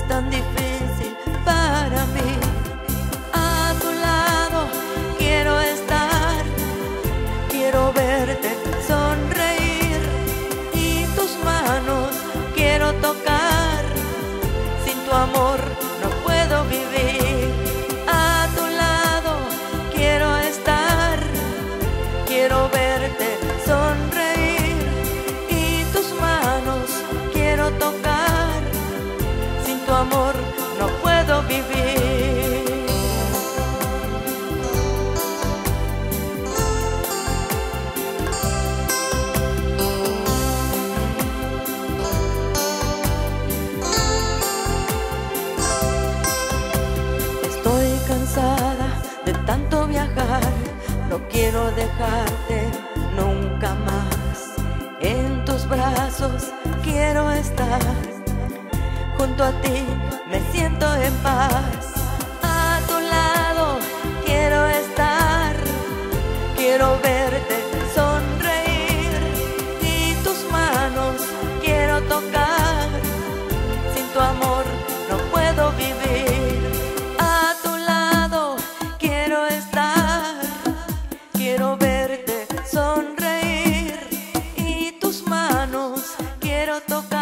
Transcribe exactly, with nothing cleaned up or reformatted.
tan difícil para mí. A tu lado quiero estar, quiero verte sonreír y tus manos quiero tocar. Sin tu amor no puedo vivir. A tu lado quiero estar, quiero verte sonreír y tus manos quiero tocar. Sin tu amor no puedo vivir. Estoy cansada de tanto viajar, no quiero dejarte nunca más. En tus brazos quiero estar, junto a ti me siento en paz. A tu lado quiero estar, quiero verte sonreír y tus manos quiero tocar. Sin tu amor no puedo vivir. A tu lado quiero estar, quiero verte sonreír y tus manos quiero tocar.